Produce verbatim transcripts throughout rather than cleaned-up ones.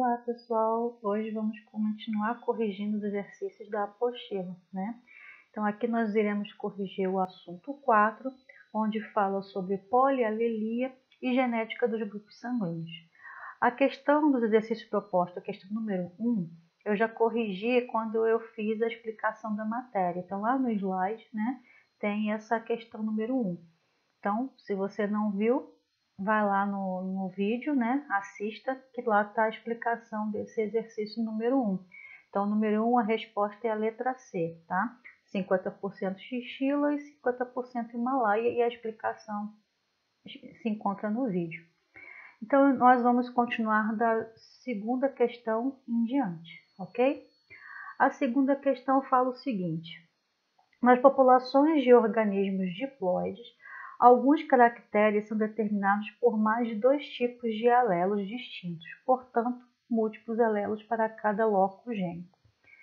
Olá pessoal, hoje vamos continuar corrigindo os exercícios da apostila, né? Então aqui nós iremos corrigir o assunto quatro, onde fala sobre polialelia e genética dos grupos sanguíneos. A questão dos exercícios propostos, a questão número um, eu já corrigi quando eu fiz a explicação da matéria. Então lá no slide, né, tem essa questão número um. Então, se você não viu, vai lá no, no vídeo, né? Assista, que lá está a explicação desse exercício número um. Então, número um, a resposta é a letra C, tá? cinquenta por cento chinchila e cinquenta por cento Himalaia, e a explicação se encontra no vídeo. Então, nós vamos continuar da segunda questão em diante, ok? A segunda questão fala o seguinte: nas populações de organismos diploides, alguns caracteres são determinados por mais de dois tipos de alelos distintos, portanto, múltiplos alelos para cada loco gênico.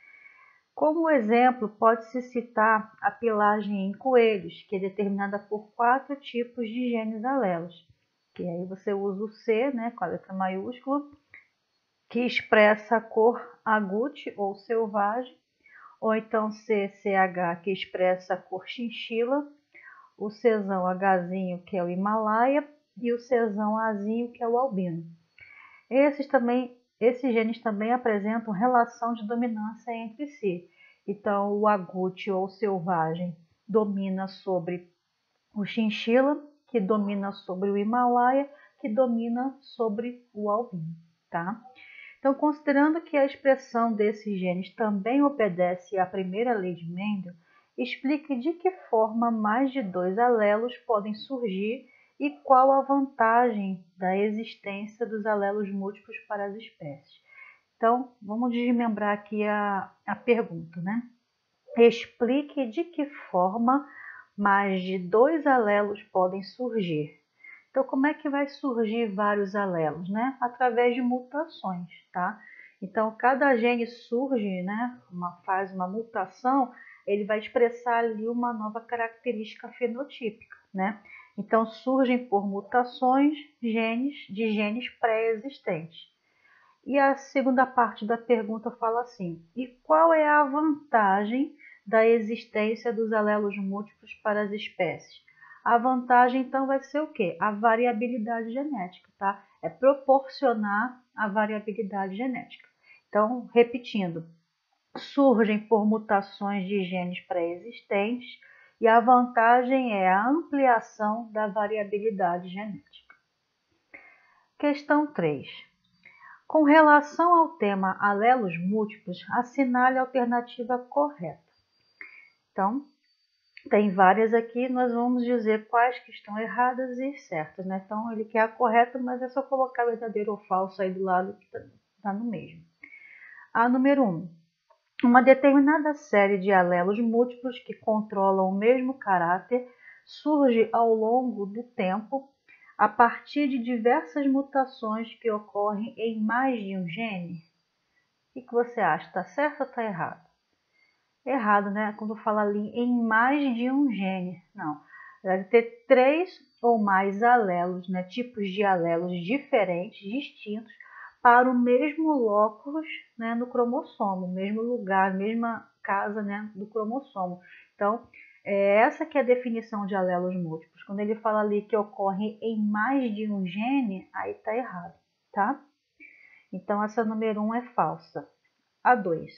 Como exemplo, pode-se citar a pilagem em coelhos, que é determinada por quatro tipos de genes alelos, que aí você usa o C, né, com a letra maiúscula, que expressa a cor agute ou selvagem, ou então C C H, que expressa a cor chinchila, o Czão Hzinho, que é o Himalaia, e o Czão Azinho, que é o albino. Esses, também, esses genes também apresentam relação de dominância entre si. Então, o agute ou selvagem domina sobre o chinchila, que domina sobre o Himalaia, que domina sobre o albino, tá? Então, considerando que a expressão desses genes também obedece à primeira lei de Mendel, explique de que forma mais de dois alelos podem surgir e qual a vantagem da existência dos alelos múltiplos para as espécies. Então, vamos desmembrar aqui a, a pergunta, né? Explique de que forma mais de dois alelos podem surgir. Então, como é que vai surgir vários alelos, né? Através de mutações, tá? Então, cada gene surge, né? Uma, faz uma mutação, ele vai expressar ali uma nova característica fenotípica, né? Então, surgem por mutações genes de genes pré-existentes. E a segunda parte da pergunta fala assim: e qual é a vantagem da existência dos alelos múltiplos para as espécies? A vantagem, então, vai ser o quê? A variabilidade genética, tá? É proporcionar a variabilidade genética. Então, repetindo, surgem por mutações de genes pré-existentes e a vantagem é a ampliação da variabilidade genética. Questão três. Com relação ao tema alelos múltiplos, assinale a alternativa correta. Então, tem várias aqui, nós vamos dizer quais que estão erradas e certas, né? Então, ele quer a correta, mas é só colocar verdadeiro ou falso aí do lado que está no mesmo. A número um. Uma determinada série de alelos múltiplos que controlam o mesmo caráter surge ao longo do tempo a partir de diversas mutações que ocorrem em mais de um gene. O que você acha? Está certo ou está errado? Errado, né? Quando fala ali em mais de um gene. Não. Deve ter três ou mais alelos, né? Tipos de alelos diferentes, distintos, para o mesmo locus, né, no cromossomo, mesmo lugar, mesma casa, né, do cromossomo. Então, é essa que é a definição de alelos múltiplos. Quando ele fala ali que ocorre em mais de um gene, aí está errado, tá? Então, essa número um é falsa. A dois.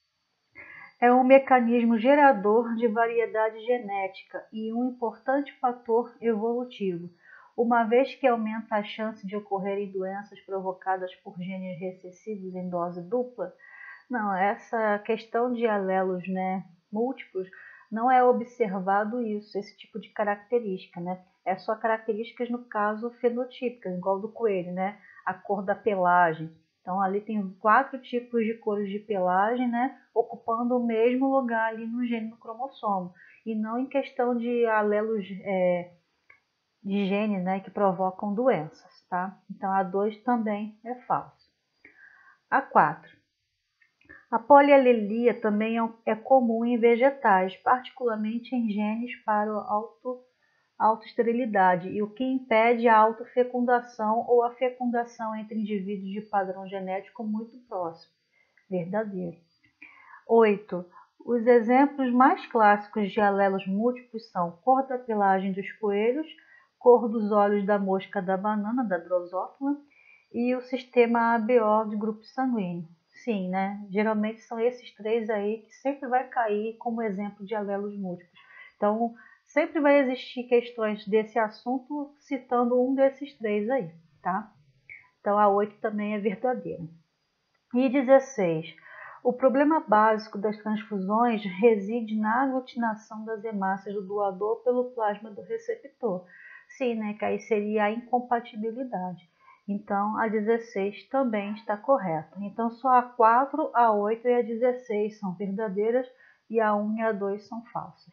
É um mecanismo gerador de variedade genética e um importante fator evolutivo, uma vez que aumenta a chance de ocorrerem doenças provocadas por genes recessivos em dose dupla. Não, essa questão de alelos, né, múltiplos, não é observado isso, esse tipo de característica, né? É só características, no caso, fenotípicas, igual do coelho, né? A cor da pelagem. Então, ali tem quatro tipos de cores de pelagem, né, ocupando o mesmo lugar ali no gene, no cromossomo, e não em questão de alelos é, de gene, né, que provocam doenças, tá? Então, a dois também é falso. A quatro. A polialelia também é comum em vegetais, particularmente em genes para o auto, autoesterilidade, e o que impede a autofecundação ou a fecundação entre indivíduos de padrão genético muito próximo. Verdadeiro. oito. Os exemplos mais clássicos de alelos múltiplos são cor da pelagem dos coelhos, cor dos olhos da mosca da banana, da Drosophila, e o sistema A B O de grupo sanguíneo. Sim, né? Geralmente são esses três aí que sempre vai cair como exemplo de alelos múltiplos. Então, sempre vai existir questões desse assunto citando um desses três aí, tá? Então, a oito também é verdadeira. E dezesseis. O problema básico das transfusões reside na aglutinação das hemácias do doador pelo plasma do receptor. Sim, né? Que aí seria a incompatibilidade. Então, a dezesseis também está correta. Então, só a quatro, a oito e a dezesseis são verdadeiras e a um e a dois são falsas.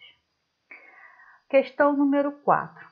Questão número quatro.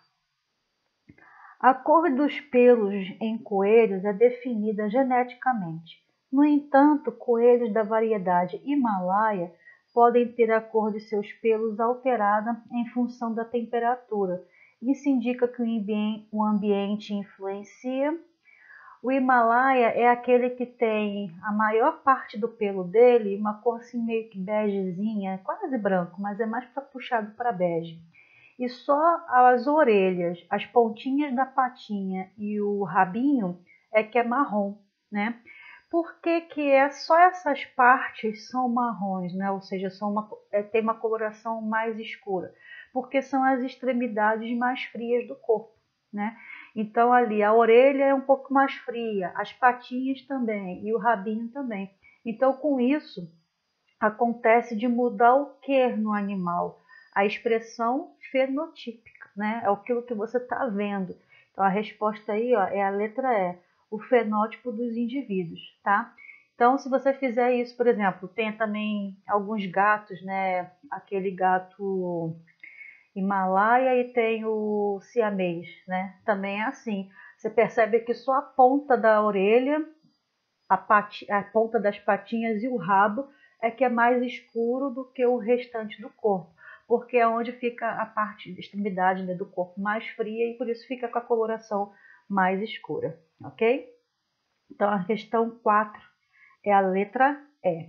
A cor dos pelos em coelhos é definida geneticamente. No entanto, coelhos da variedade Himalaia podem ter a cor de seus pelos alterada em função da temperatura. Isso indica que o ambiente influencia. O Himalaia é aquele que tem a maior parte do pelo dele, uma cor assim meio que begezinha, quase branco, mas é mais para puxado para bege. E só as orelhas, as pontinhas da patinha e o rabinho é que é marrom, né? Por que que é só essas partes são marrons, né? Ou seja, são uma, é, tem uma coloração mais escura? Porque são as extremidades mais frias do corpo, né? Então, ali, a orelha é um pouco mais fria, as patinhas também e o rabinho também. Então, com isso, acontece de mudar o que no animal? A expressão fenotípica, né? É aquilo que você está vendo. Então, a resposta aí, ó, é a letra E, o fenótipo dos indivíduos, tá? Então, se você fizer isso, por exemplo, tem também alguns gatos, né? Aquele gato Himalaia e tem o siamês, né? Também é assim. Você percebe que só a ponta da orelha, a, pati, a ponta das patinhas e o rabo é que é mais escuro do que o restante do corpo, porque é onde fica a parte da extremidade, né, do corpo mais fria e por isso fica com a coloração mais escura, ok? Então a questão quatro é a letra E.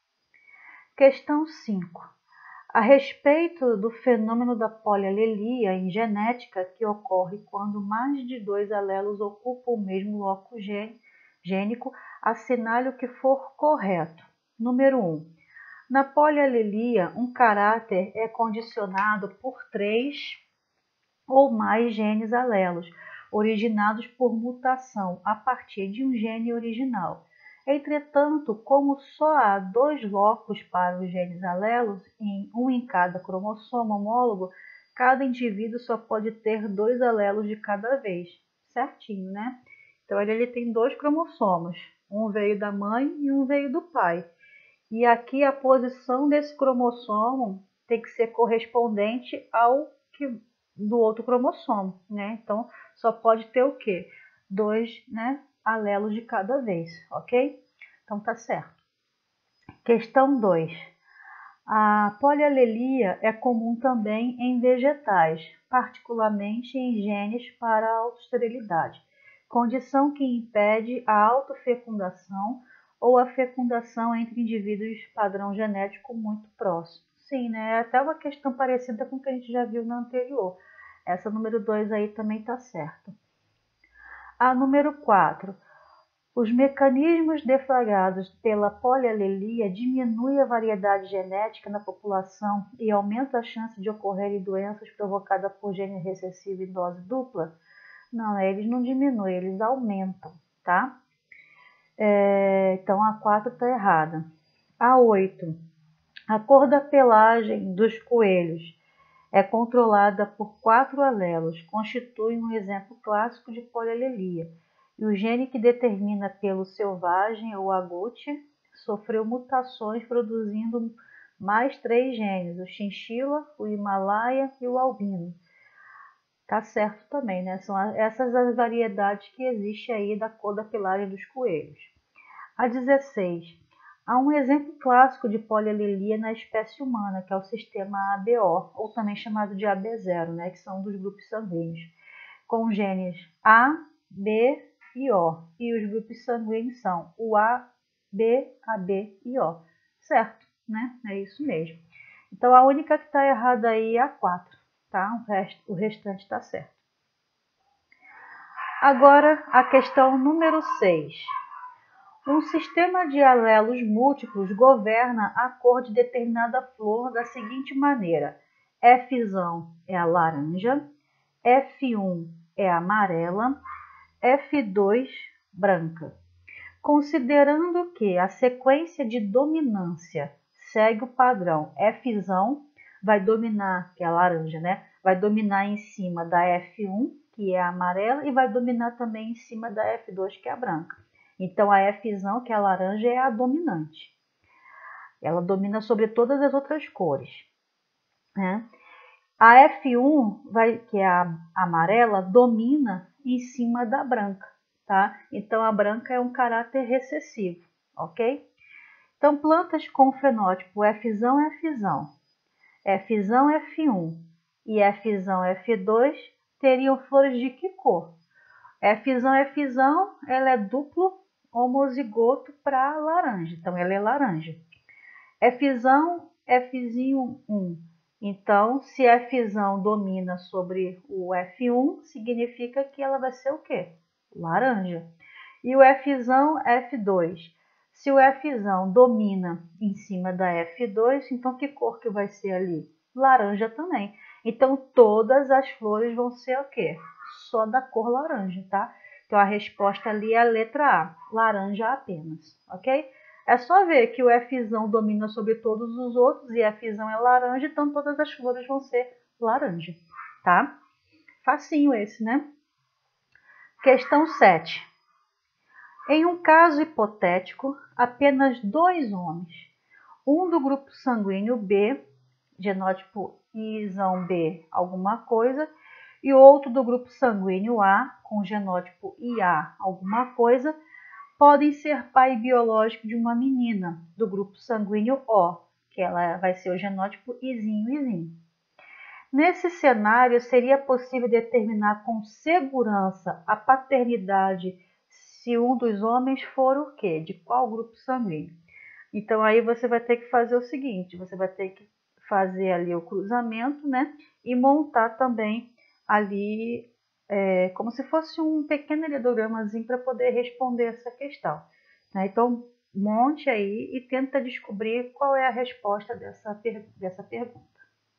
Questão cinco. A respeito do fenômeno da polialelia em genética que ocorre quando mais de dois alelos ocupam o mesmo loco gênico, assinale o que for correto. Número um. Na polialelia, um caráter é condicionado por três ou mais genes alelos, originados por mutação a partir de um gene original. Entretanto, como só há dois locos para os genes alelos, um em cada cromossomo homólogo, cada indivíduo só pode ter dois alelos de cada vez. Certinho, né? Então, ele, ele tem dois cromossomos. Um veio da mãe e um veio do pai. E aqui a posição desse cromossomo tem que ser correspondente ao que, do outro cromossomo, né? Então, só pode ter o quê? Dois, né, alelos de cada vez, ok? Então, tá certo. Questão dois. A polialelia é comum também em vegetais, particularmente em genes para a autoesterilidade, condição que impede a autofecundação ou a fecundação entre indivíduos padrão genético muito próximo. Sim, né? É até uma questão parecida com o que a gente já viu na anterior. Essa número dois aí também está certa. A número quatro. Os mecanismos deflagrados pela polialelia diminuem a variedade genética na população e aumentam a chance de ocorrerem doenças provocadas por gene recessivo em dose dupla? Não, eles não diminuem, eles aumentam, tá? É, então, a quatro está errada. A oito. A cor da pelagem dos coelhos é controlada por quatro alelos, constitui um exemplo clássico de polialelia. E o gene que determina pelo selvagem ou agouti sofreu mutações produzindo mais três genes, o chinchila, o himalaia e o albino. Tá certo também, né? São essas as variedades que existem aí da cor da pelagem dos coelhos. A dezesseis. Há um exemplo clássico de polialelia na espécie humana, que é o sistema A B O, ou também chamado de A B zero, né, que são dos grupos sanguíneos, com genes A, B e O. E os grupos sanguíneos são o A, B, A B e O. Certo, né? É isso mesmo. Então, a única que está errada aí é a quatro, tá? O, resto, o restante está certo. Agora, a questão número seis. Um sistema de alelos múltiplos governa a cor de determinada flor da seguinte maneira. F é a laranja, F um é a amarela, F dois branca. Considerando que a sequência de dominância segue o padrão F vai dominar, que é a laranja, né? Vai dominar em cima da F um, que é a amarela, e vai dominar também em cima da F dois, que é a branca. Então, a F, que é a laranja, é a dominante. Ela domina sobre todas as outras cores, né? A F um, vai, que é a amarela, domina em cima da branca, tá? Então, a branca é um caráter recessivo, ok? Então, plantas com fenótipo F, F, F, F um e F, F dois teriam flores de que cor? F, F, ela é duplo homozigoto para laranja, então ela é laranja. F, F um. Então, se F domina sobre o F um, significa que ela vai ser o quê? Laranja. E o F, F dois. Se o F domina em cima da F dois, então que cor que vai ser ali? Laranja também. Então, todas as flores vão ser o quê? Só da cor laranja, tá? Então, a resposta ali é a letra A, laranja apenas, ok? É só ver que o F domina sobre todos os outros e F é laranja, então todas as flores vão ser laranja, tá? Facinho esse, né? Questão sete. Em um caso hipotético, apenas dois homens, um do grupo sanguíneo B, genótipo I B alguma coisa, e outro do grupo sanguíneo A, com genótipo I A alguma coisa, podem ser pai biológico de uma menina do grupo sanguíneo O, que ela vai ser o genótipo Izinho Izinho. Nesse cenário, seria possível determinar com segurança a paternidade se um dos homens for o quê? De qual grupo sanguíneo? Então, aí você vai ter que fazer o seguinte, você vai ter que fazer ali o cruzamento, né? E montar também ali é, como se fosse um pequeno ideogramazinho para poder responder essa questão, né? Então, monte aí e tenta descobrir qual é a resposta dessa, per dessa pergunta.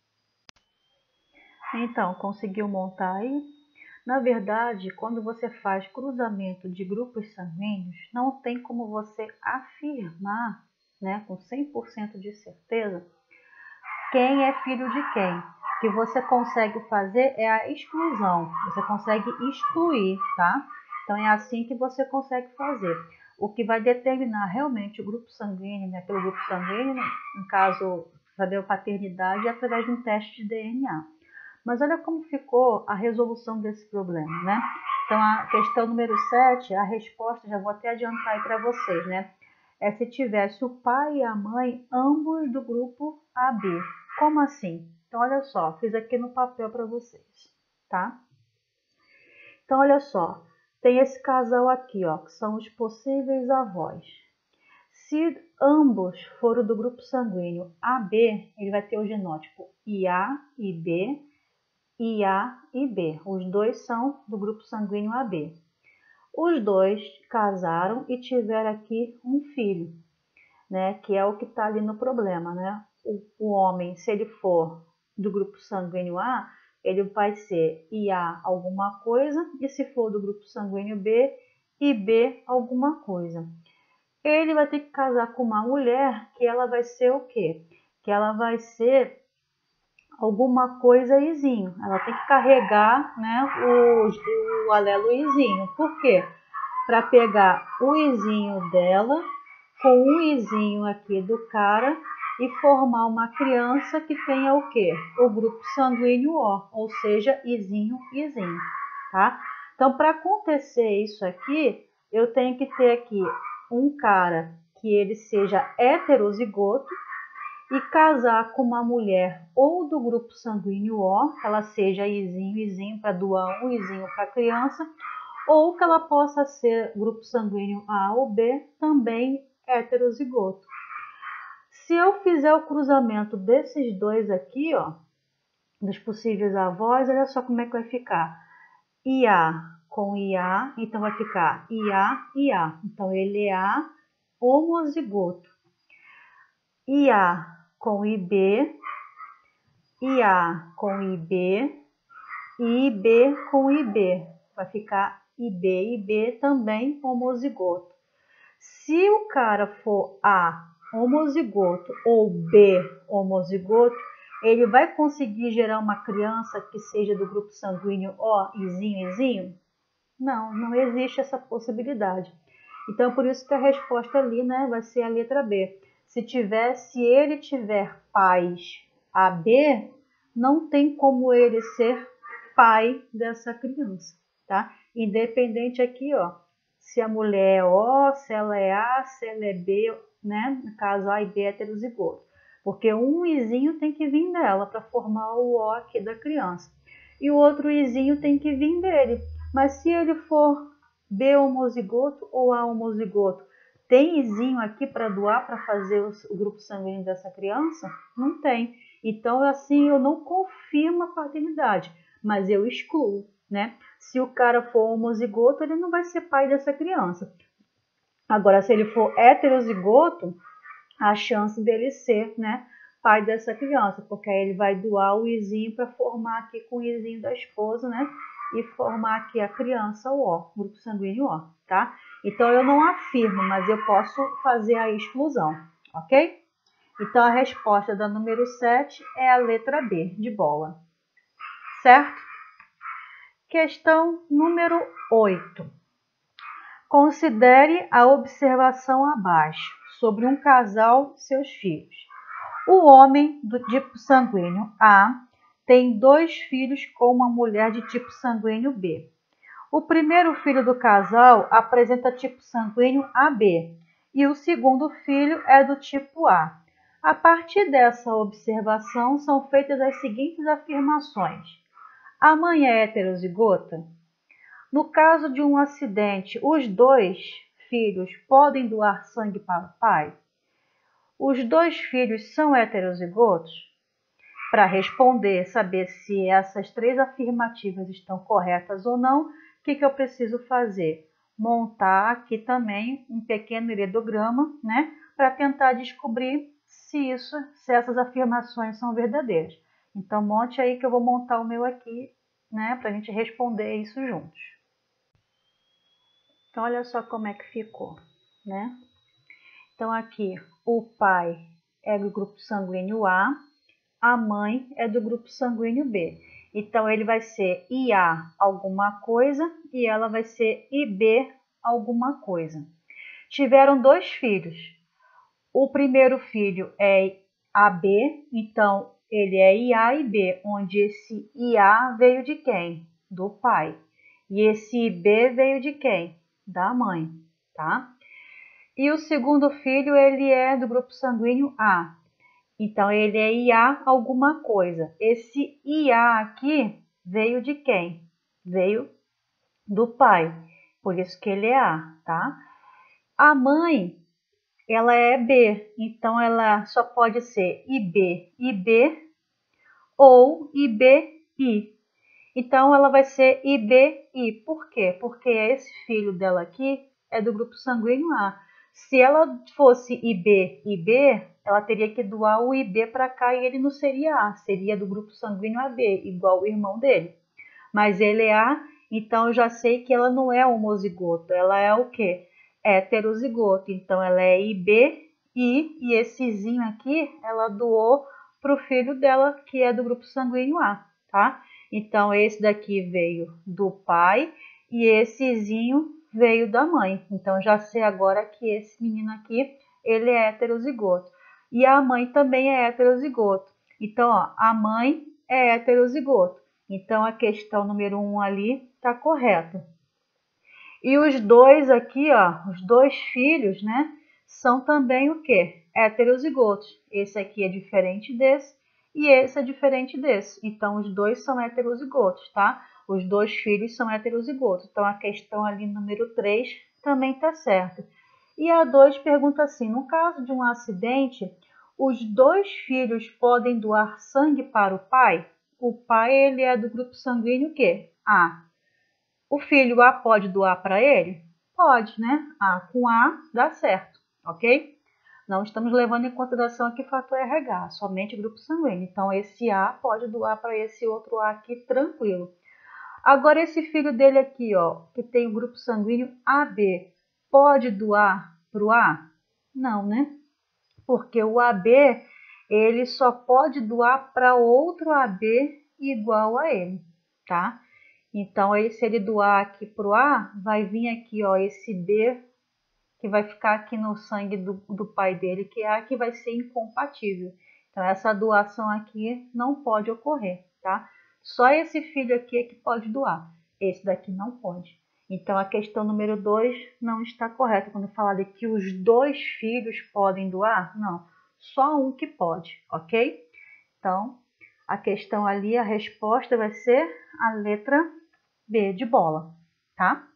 Então, conseguiu montar aí? Na verdade, quando você faz cruzamento de grupos sanguíneos, não tem como você afirmar, né, com cem por cento de certeza, quem é filho de quem. O que você consegue fazer é a exclusão, você consegue excluir, tá? Então, é assim que você consegue fazer. O que vai determinar realmente o grupo sanguíneo, né, pelo grupo sanguíneo, no caso, saber a paternidade, é através de um teste de D N A. Mas olha como ficou a resolução desse problema, né? Então, a questão número sete, a resposta, já vou até adiantar aí para vocês, né? É se tivesse o pai e a mãe, ambos do grupo A B. Como assim? Então, olha só, fiz aqui no papel para vocês, tá? Então, olha só, tem esse casal aqui, ó, que são os possíveis avós. Se ambos forem do grupo sanguíneo A B, ele vai ter o genótipo I A e B, I A e B. Os dois são do grupo sanguíneo A B. Os dois casaram e tiveram aqui um filho, né? Que é o que está ali no problema, né? O, o homem, se ele for do grupo sanguíneo A, ele vai ser I A alguma coisa, e se for do grupo sanguíneo B, I B alguma coisa. Ele vai ter que casar com uma mulher que ela vai ser o quê? Que ela vai ser alguma coisa Izinho. Ela tem que carregar, né, o, o alelo Izinho. Por quê? Para pegar o Izinho dela com o Izinho aqui do cara e formar uma criança que tenha o quê? O grupo sanguíneo O, ou seja, Izinho, Izinho, tá? Então, para acontecer isso aqui, eu tenho que ter aqui um cara que ele seja heterozigoto e casar com uma mulher ou do grupo sanguíneo O, que ela seja Izinho, Izinho para doar um Izinho para a criança, ou que ela possa ser grupo sanguíneo A ou B, também heterozigoto. Se eu fizer o cruzamento desses dois aqui, ó, dos possíveis avós, olha só como é que vai ficar. I A com I A, então vai ficar I A, I A. Então ele é A homozigoto. I A com I B, I A com I B e I B com I B. Vai ficar I B, I B também homozigoto. Se o cara for A homozigoto ou B homozigoto, ele vai conseguir gerar uma criança que seja do grupo sanguíneo O, Izinho, Izinho? Não, não existe essa possibilidade. Então, por isso que a resposta ali, né, vai ser a letra B. Se tiver, se ele tiver pais A B, não tem como ele ser pai dessa criança, tá? Independente aqui, ó, se a mulher é O, se ela é A, se ela é B, né? No caso A e B é heterozigoto. Porque um izinho tem que vir dela para formar o O aqui da criança. E o outro izinho tem que vir dele. Mas se ele for B homozigoto ou A homozigoto, tem izinho aqui para doar para fazer o grupo sanguíneo dessa criança? Não tem. Então, assim, eu não confirmo a paternidade, mas eu excluo, né? Se o cara for homozigoto, ele não vai ser pai dessa criança. Agora, se ele for heterozigoto, a chance dele ser, né, pai dessa criança, porque aí ele vai doar o izinho para formar aqui com o izinho da esposa, né? E formar aqui a criança, o O, grupo sanguíneo O, tá? Então, eu não afirmo, mas eu posso fazer a exclusão, ok? Então, a resposta da número sete é a letra B, de bola. Certo? Questão número oito. Considere a observação abaixo sobre um casal e seus filhos. O homem do tipo sanguíneo A tem dois filhos com uma mulher de tipo sanguíneo B. O primeiro filho do casal apresenta tipo sanguíneo A B e o segundo filho é do tipo A. A partir dessa observação são feitas as seguintes afirmações. A mãe é heterozigota? No caso de um acidente, os dois filhos podem doar sangue para o pai? Os dois filhos são heterozigotos? Para responder, saber se essas três afirmativas estão corretas ou não, o que, que eu preciso fazer? Montar aqui também um pequeno heredograma, né, para tentar descobrir se, isso, se essas afirmações são verdadeiras. Então, monte aí que eu vou montar o meu aqui, né, para a gente responder isso juntos. Então, olha só como é que ficou, né? Então, aqui, o pai é do grupo sanguíneo A, a mãe é do grupo sanguíneo B. Então, ele vai ser I A alguma coisa e ela vai ser I B alguma coisa. Tiveram dois filhos. O primeiro filho é A B, então ele é I A e B, onde esse I A veio de quem? Do pai. E esse I B veio de quem? Da mãe, tá? E o segundo filho, ele é do grupo sanguíneo A. Então, ele é I A alguma coisa. Esse I A aqui veio de quem? Veio do pai. Por isso que ele é A, tá? A mãe, ela é B. Então, ela só pode ser I B, I B ou I B, I. Então, ela vai ser I B, I. Por quê? Porque esse filho dela aqui é do grupo sanguíneo A. Se ela fosse I B, I B, ela teria que doar o I B para cá e ele não seria A, seria do grupo sanguíneo A B, igual o irmão dele. Mas ele é A, então eu já sei que ela não é homozigoto, ela é o quê? Heterozigoto. Então ela é I B, I, e essezinho aqui ela doou para o filho dela, que é do grupo sanguíneo A, tá? Então esse daqui veio do pai e essezinho veio da mãe. Então, já sei agora que esse menino aqui, ele é heterozigoto. E a mãe também é heterozigoto. Então, ó, a mãe é heterozigoto. Então, a questão número um ali está correta. E os dois aqui, ó, os dois filhos, né, são também o quê? Heterozigotos. Esse aqui é diferente desse e esse é diferente desse. Então, os dois são heterozigotos, tá? Os dois filhos são heterozigotos. Então, a questão ali número três também está certa. E a dois pergunta assim, no caso de um acidente, os dois filhos podem doar sangue para o pai? O pai, ele é do grupo sanguíneo o quê? A. O filho A pode doar para ele? Pode, né? A com A dá certo, ok? Não estamos levando em consideração aqui fator R H, somente grupo sanguíneo. Então, esse A pode doar para esse outro A aqui tranquilo. Agora, esse filho dele aqui, ó, que tem o grupo sanguíneo A B, pode doar para o A? Não, né? Porque o A B, ele só pode doar para outro A B igual a ele, tá? Então, aí, se ele doar aqui para o A, vai vir aqui, ó, esse B, que vai ficar aqui no sangue do, do pai dele, que é A, que vai ser incompatível. Então, essa doação aqui não pode ocorrer, tá? Só esse filho aqui é que pode doar. Esse daqui não pode. Então, a questão número dois não está correta. Quando falar de que os dois filhos podem doar, não. Só um que pode, ok? Então, a questão ali, a resposta vai ser a letra B de bola, tá?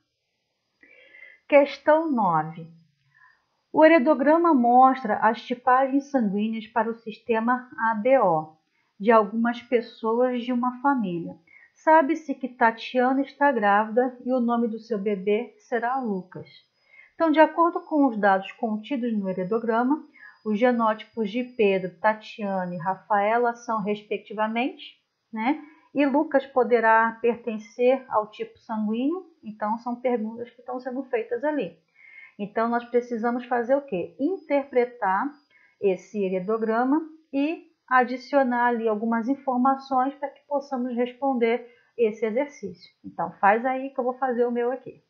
Questão nove. O heredograma mostra as tipagens sanguíneas para o sistema A B O de algumas pessoas de uma família. Sabe-se que Tatiana está grávida e o nome do seu bebê será Lucas. Então, de acordo com os dados contidos no heredograma, os genótipos de Pedro, Tatiana e Rafaela são, respectivamente, né? E Lucas poderá pertencer ao tipo sanguíneo? Então, são perguntas que estão sendo feitas ali. Então, nós precisamos fazer o quê? Interpretar esse heredograma e adicionar ali algumas informações para que possamos responder esse exercício. Então, faz aí que eu vou fazer o meu aqui.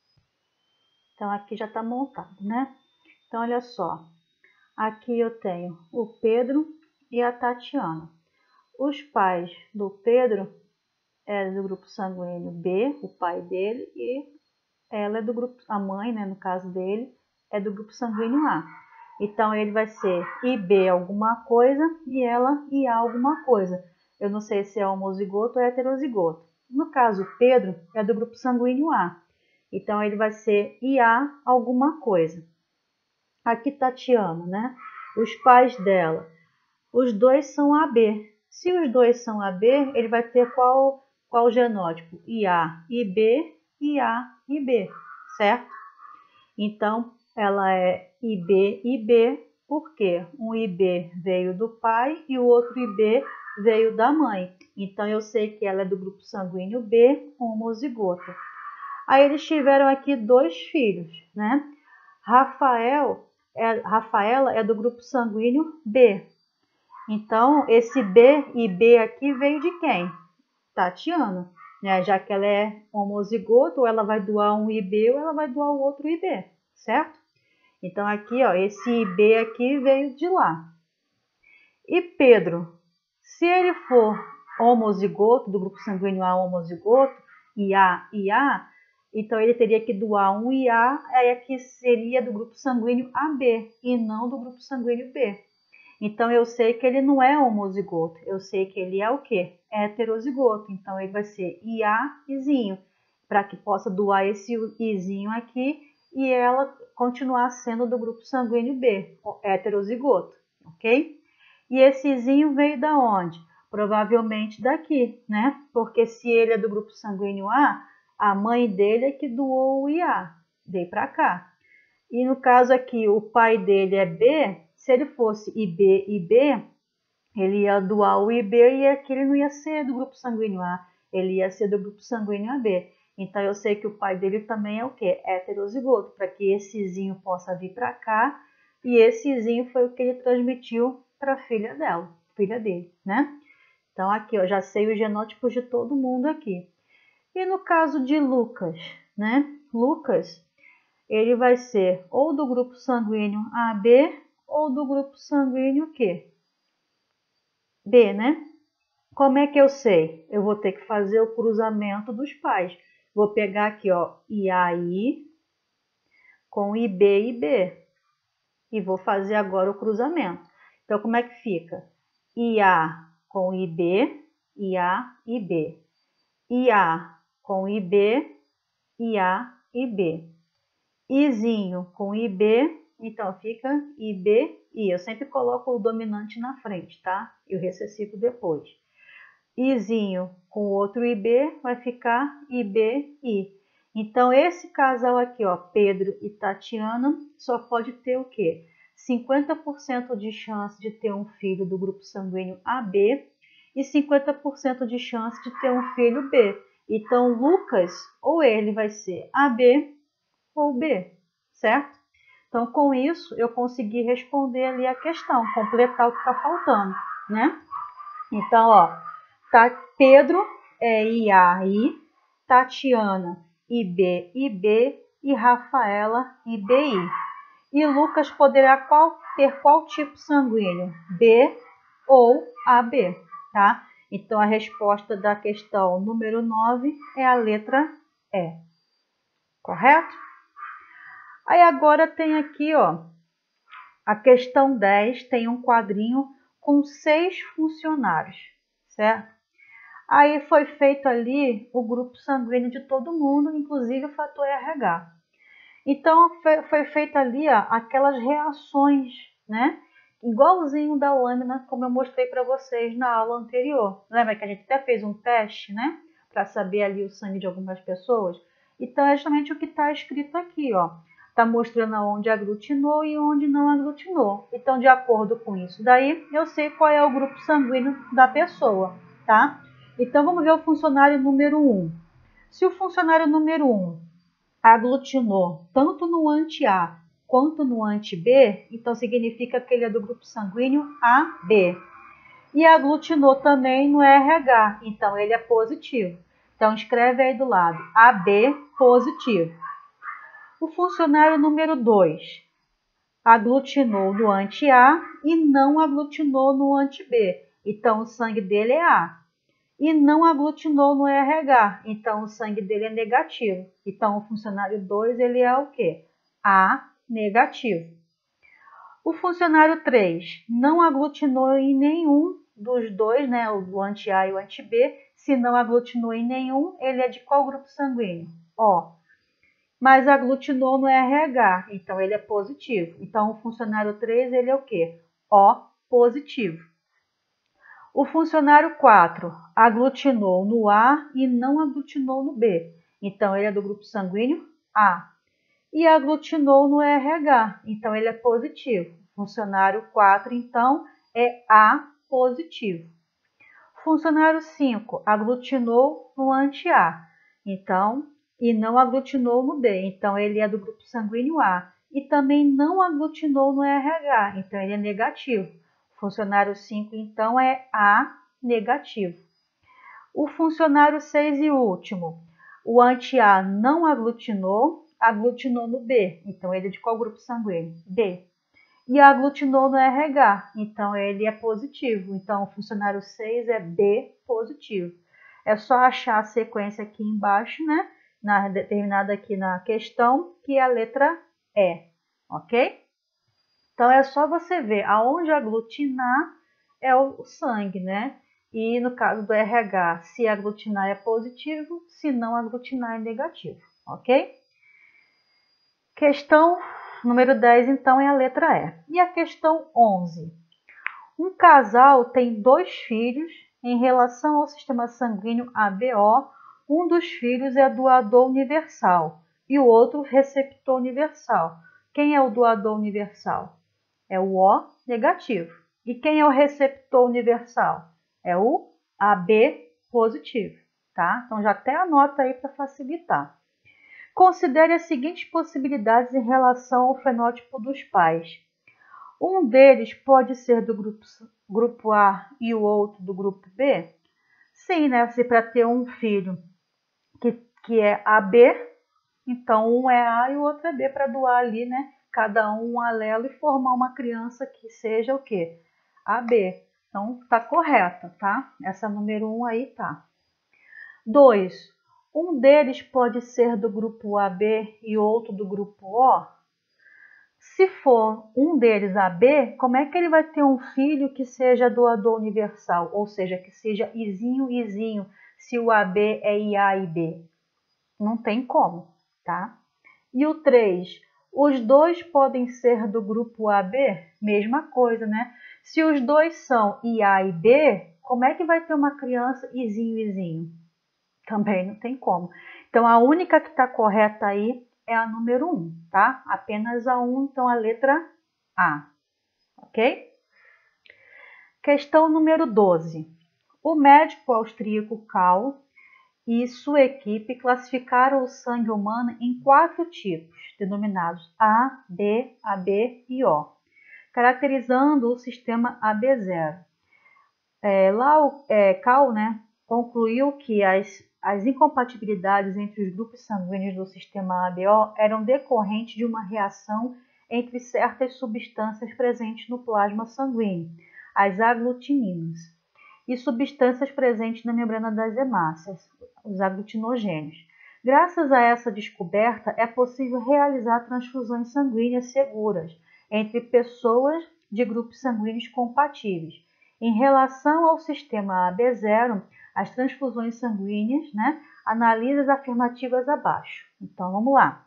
Então, aqui já está montado, né? Então, olha só. Aqui eu tenho o Pedro e a Tatiana. Os pais do Pedro é do grupo sanguíneo B, o pai dele, e ela é do grupo, a mãe, né, no caso dele, é do grupo sanguíneo A. Então, ele vai ser I B alguma coisa e ela I A alguma coisa. Eu não sei se é homozigoto ou heterozigoto. No caso, Pedro é do grupo sanguíneo A. Então, ele vai ser I A alguma coisa. Aqui, Tatiana, né? Os pais dela. Os dois são A B. Se os dois são A B, ele vai ter qual, qual genótipo? I A, I B, I A, I B, certo? Então, ela é I B, I B, porque um I B veio do pai e o outro I B veio da mãe. Então, eu sei que ela é do grupo sanguíneo B, homozigota. Aí, eles tiveram aqui dois filhos, né? Rafael, é, Rafaela é do grupo sanguíneo B. Então, esse B e B aqui veio de quem? Tatiana, né? Já que ela é homozigoto, ou ela vai doar um I B ou ela vai doar o outro I B, certo? Então, aqui, ó, esse I B aqui veio de lá. E Pedro, se ele for homozigoto, do grupo sanguíneo A homozigoto, I A, I A, então ele teria que doar um I A, é que seria do grupo sanguíneo A B e não do grupo sanguíneo B. Então, eu sei que ele não é homozigoto, eu sei que ele é o quê? Heterozigoto. Então, ele vai ser I A, Izinho, para que possa doar esse Izinho aqui e ela continuar sendo do grupo sanguíneo B, heterozigoto, ok? E esse Izinho veio da onde? Provavelmente daqui, né? Porque se ele é do grupo sanguíneo A, a mãe dele é que doou o I A, veio para cá. E no caso aqui, o pai dele é B, se ele fosse I B e B, ele ia doar o I B e aqui ele não ia ser do grupo sanguíneo A, ele ia ser do grupo sanguíneo A B. Então, eu sei que o pai dele também é o quê? Heterozigoto, para que esse possa vir para cá e esse foi o que ele transmitiu para a filha dela, filha dele, né? Então, aqui, ó, já sei os genótipos de todo mundo aqui. E no caso de Lucas, né? Lucas, ele vai ser ou do grupo sanguíneo A B ou do grupo sanguíneo Q? B, né? Como é que eu sei? Eu vou ter que fazer o cruzamento dos pais. Vou pegar aqui, ó, I A I com I B e B. e vou fazer agora o cruzamento. Então, como é que fica? I A com I B, I A, I B. I A com I B, I A, I B. Izinho com I B, então fica I B, I. Eu sempre coloco o dominante na frente, tá? E o recessivo depois. Izinho com o outro I B vai ficar I B, I. Então, esse casal aqui, ó, Pedro e Tatiana, só pode ter o quê? cinquenta por cento de chance de ter um filho do grupo sanguíneo A B e cinquenta por cento de chance de ter um filho B. Então, Lucas, ou ele vai ser A B ou B, certo? Então, com isso, eu consegui responder ali a questão, completar o que está faltando, né? Então, ó, tá, Pedro é I A I, Tatiana I B I B e Rafaela I B I. E Lucas poderá qual, ter qual tipo sanguíneo? B ou A B, tá? Então, a resposta da questão número nove é a letra E, correto? Aí agora tem aqui, ó, a questão dez, tem um quadrinho com seis funcionários, certo? Aí foi feito ali o grupo sanguíneo de todo mundo, inclusive o fator R H. Então, foi feita ali ó, aquelas reações, né? Igualzinho da lâmina, como eu mostrei para vocês na aula anterior. Lembra que a gente até fez um teste, né? Para saber ali o sangue de algumas pessoas? Então, é justamente o que está escrito aqui, ó. Está mostrando onde aglutinou e onde não aglutinou. Então, de acordo com isso daí, eu sei qual é o grupo sanguíneo da pessoa, tá? Então, vamos ver o funcionário número um. Se o funcionário número um aglutinou tanto no anti-A quanto no anti-B, então significa que ele é do grupo sanguíneo A B. E aglutinou também no R H, então ele é positivo. Então escreve aí do lado, A B positivo. O funcionário número dois aglutinou no anti-A e não aglutinou no anti-B, então o sangue dele é A. E não aglutinou no R H, então o sangue dele é negativo. Então, o funcionário dois, ele é o quê? A negativo. O funcionário três não aglutinou em nenhum dos dois, né, o anti-A e o anti-B. Se não aglutinou em nenhum, ele é de qual grupo sanguíneo? O. Mas aglutinou no R H, então ele é positivo. Então, o funcionário três, ele é o quê? O positivo. O funcionário quatro aglutinou no A e não aglutinou no B. Então, ele é do grupo sanguíneo A. E aglutinou no R H. Então, ele é positivo. Funcionário quatro, então, é A positivo. Funcionário cinco aglutinou no anti-A. Então, e não aglutinou no B. Então, ele é do grupo sanguíneo A. E também não aglutinou no R H. Então, ele é negativo. Funcionário cinco, então, é A negativo. O funcionário seis e último, o anti-A não aglutinou, aglutinou no B. Então, ele é de qual grupo sanguíneo? B. E aglutinou no R H, então ele é positivo. Então, o funcionário seis é B positivo. É só achar a sequência aqui embaixo, né? Na, determinada aqui na questão, que é a letra E, ok? Então, é só você ver aonde aglutinar é o sangue, né? E no caso do R H, se aglutinar é positivo, se não aglutinar é negativo, ok? Questão número dez, então, é a letra E. E a questão onze. Um casal tem dois filhos. Em relação ao sistema sanguíneo A B O, um dos filhos é doador universal e o outro receptor universal. Quem é o doador universal? É o O negativo. E quem é o receptor universal? É o A B positivo, tá? Então, já até anota aí para facilitar. Considere as seguintes possibilidades em relação ao fenótipo dos pais. Um deles pode ser do grupo, grupo A e o outro do grupo B? Sim, né? Se para ter um filho que, que é A B, então um é A e o outro é B para doar ali, né? Cada um um alelo e formar uma criança que seja o quê? A B. Então, tá correta, tá? Essa número um aí tá. dois. Um deles pode ser do grupo A B e outro do grupo O? Se for um deles A B, como é que ele vai ter um filho que seja doador universal? Ou seja, que seja Izinho, Izinho, se o A B é I A e B? Não tem como, tá? E o três, os dois podem ser do grupo A B? Mesma coisa, né? Se os dois são I A e B, como é que vai ter uma criança Izinho, Izinho? Também não tem como. Então, a única que está correta aí é a número um, tá? Apenas a um, então a letra A, ok? Questão número doze. O médico austríaco Karl e sua equipe classificaram o sangue humano em quatro tipos, denominados A, B, A B e O, caracterizando o sistema A B zero. É, lá o é, Karl, né, concluiu que as As incompatibilidades entre os grupos sanguíneos do sistema A B O eram decorrentes de uma reação entre certas substâncias presentes no plasma sanguíneo, as aglutininas, e substâncias presentes na membrana das hemácias, os aglutinogênios. Graças a essa descoberta, é possível realizar transfusões sanguíneas seguras entre pessoas de grupos sanguíneos compatíveis. Em relação ao sistema A B zero, as transfusões sanguíneas, né? Analise as afirmativas abaixo. Então, vamos lá.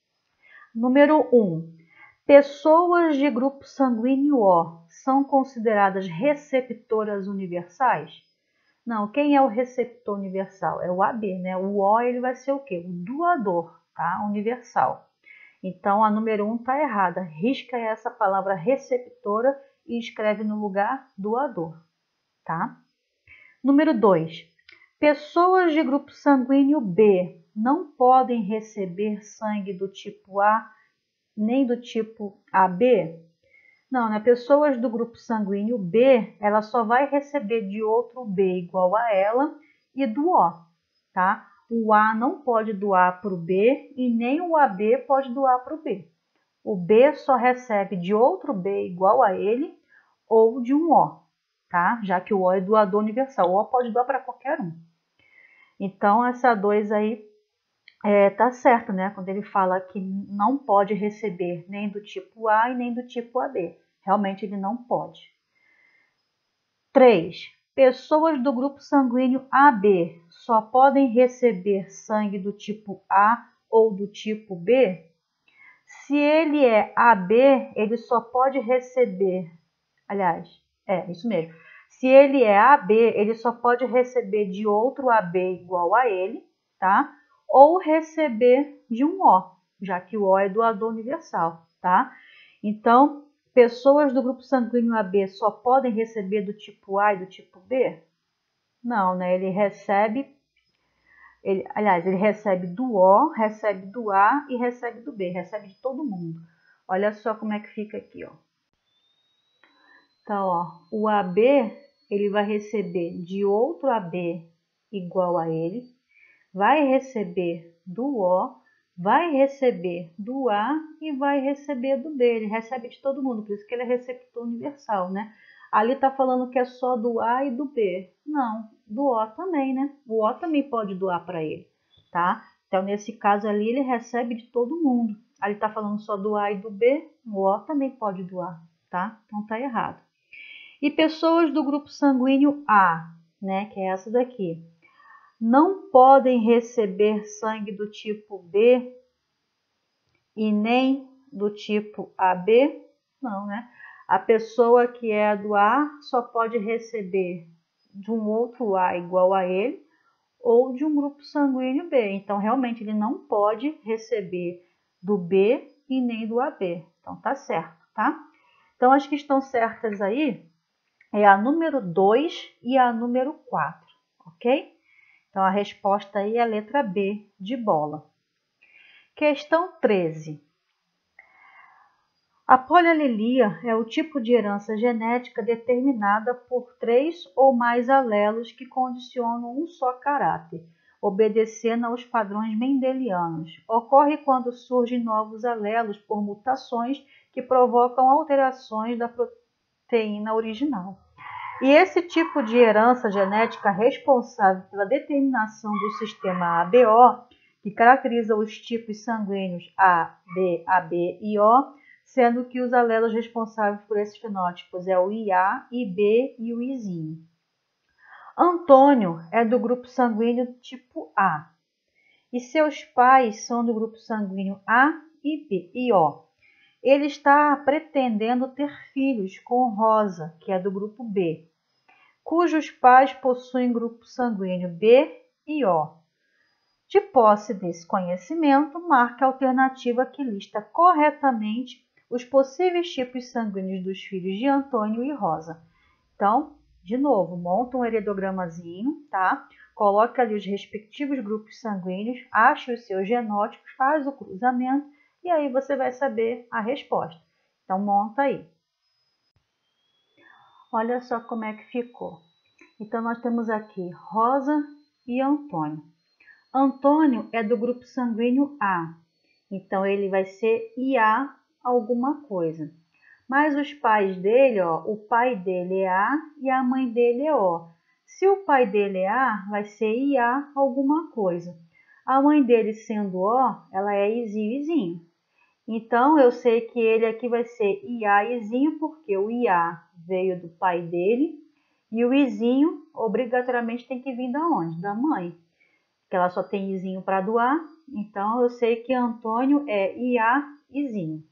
Número um. Pessoas de grupo sanguíneo O são consideradas receptoras universais? Não, quem é o receptor universal? É o A B, né? O O ele vai ser o quê? O doador, tá? Universal. Então, a número um está errada. Risca essa palavra receptora e escreve no lugar doador, tá? Número dois. Pessoas de grupo sanguíneo B não podem receber sangue do tipo A nem do tipo A B? Não, né? Pessoas do grupo sanguíneo B, ela só vai receber de outro B igual a ela e do O, tá? O A não pode doar para o B e nem o A B pode doar para o B. O B só recebe de outro B igual a ele ou de um O, tá? Já que o O é doador universal. O O pode doar para qualquer um. Então, essa dois aí é, tá certo, né? Quando ele fala que não pode receber nem do tipo A e nem do tipo A B. Realmente ele não pode. três. Pessoas do grupo sanguíneo A B só podem receber sangue do tipo A ou do tipo B? Se ele é A B, ele só pode receber, aliás, é isso mesmo. Se ele é A B, ele só pode receber de outro A B igual a ele, tá? Ou receber de um O, já que o O é doador universal, tá? Então, pessoas do grupo sanguíneo A B só podem receber do tipo A e do tipo B? Não, né? Ele recebe, ele, aliás, ele recebe do O, recebe do A e recebe do B, recebe de todo mundo. Olha só como é que fica aqui, ó. Então, ó, o A B, ele vai receber de outro A B igual a ele, vai receber do O, vai receber do A e vai receber do B. Ele recebe de todo mundo, por isso que ele é receptor universal, né? Ali tá falando que é só do A e do B. Não, do O também, né? O O também pode doar para ele, tá? Então, nesse caso ali, ele recebe de todo mundo. Ali tá falando só do A e do B, o O também pode doar, tá? Então, tá errado. E pessoas do grupo sanguíneo A, né, que é essa daqui, não podem receber sangue do tipo B e nem do tipo A B? Não, né? A pessoa que é do A só pode receber de um outro A igual a ele ou de um grupo sanguíneo B. Então, realmente, ele não pode receber do B e nem do A B. Então, tá certo, tá? Então, as que estão certas aí é a número dois e a número quatro, ok? Então, a resposta aí é a letra B, de bola. Questão treze. A polialelia é o tipo de herança genética determinada por três ou mais alelos que condicionam um só caráter, obedecendo aos padrões mendelianos. Ocorre quando surgem novos alelos por mutações que provocam alterações da proteína original. E esse tipo de herança genética responsável pela determinação do sistema A B O, que caracteriza os tipos sanguíneos A, B, A B e O, sendo que os alelos responsáveis por esses fenótipos é o I A, I B e o Izinho. Antônio é do grupo sanguíneo tipo A e seus pais são do grupo sanguíneo A e B e O. Ele está pretendendo ter filhos com Rosa, que é do grupo B, cujos pais possuem grupo sanguíneo B e O. De posse desse conhecimento, marque a alternativa que lista corretamente os possíveis tipos sanguíneos dos filhos de Antônio e Rosa. Então, de novo, monta um heredogramazinho, tá? Coloque ali os respectivos grupos sanguíneos, ache os seus genótipos, faz o cruzamento e aí você vai saber a resposta. Então, monta aí. Olha só como é que ficou. Então, nós temos aqui Rosa e Antônio. Antônio é do grupo sanguíneo A, então ele vai ser I A alguma coisa. Mas os pais dele, ó, o pai dele é A e a mãe dele é O. Se o pai dele é A, vai ser I A alguma coisa. A mãe dele sendo O, ela é Izinho, Izinho. Então, eu sei que ele aqui vai ser I A, Izinho, porque o I A veio do pai dele e o Izinho obrigatoriamente tem que vir da onde? Da mãe. Que ela só tem Izinho para doar, então eu sei que Antônio é I A, Izinho.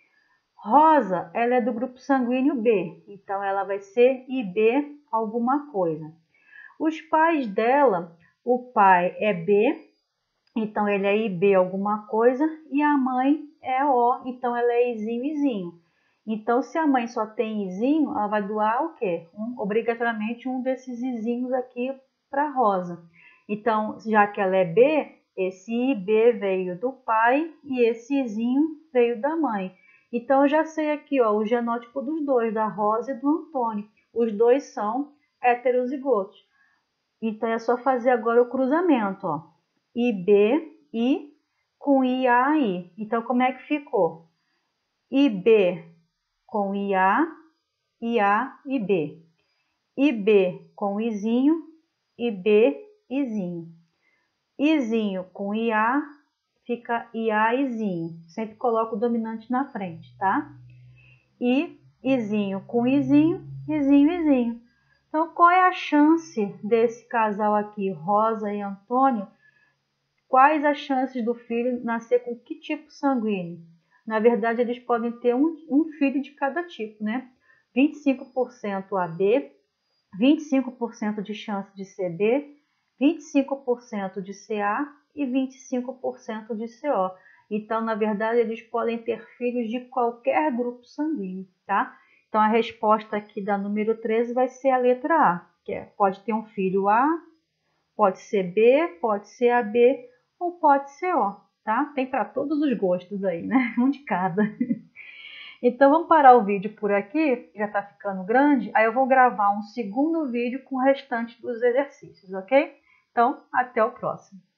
Rosa, ela é do grupo sanguíneo B, então ela vai ser I B alguma coisa. Os pais dela, o pai é B, então ele é I B alguma coisa, e a mãe é O, então ela é Izinho, Izinho. Então, se a mãe só tem Izinho, ela vai doar o quê? Um, obrigatoriamente um desses Izinhos aqui para Rosa. Então, já que ela é B, esse I B veio do pai e esse Izinho veio da mãe. Então, eu já sei aqui ó, o genótipo dos dois, da Rosa e do Antônio. Os dois são heterozigotos. Então, é só fazer agora o cruzamento. Ó. I B, I com I A, I. Então, como é que ficou? I B com I A, I A, I B. I B com Izinho, I B, Izinho. Izinho com I A, fica I A, Izinho. Sempre coloco o dominante na frente, tá? E Izinho com Izinho, Izinho, Izinho. Então, qual é a chance desse casal aqui, Rosa e Antônio? Quais as chances do filho nascer com que tipo sanguíneo? Na verdade, eles podem ter um, um filho de cada tipo, né? vinte e cinco por cento A B, vinte e cinco por cento de chance de ser B, vinte e cinco por cento de C A e vinte e cinco por cento de C O. Então, na verdade, eles podem ter filhos de qualquer grupo sanguíneo, tá? Então, a resposta aqui da número treze vai ser a letra A, que é, pode ter um filho A, pode ser B, pode ser A B ou pode ser O, tá? Tem para todos os gostos aí, né? Um de cada. Então, vamos parar o vídeo por aqui, já está ficando grande. Aí eu vou gravar um segundo vídeo com o restante dos exercícios, ok? Então, até o próximo.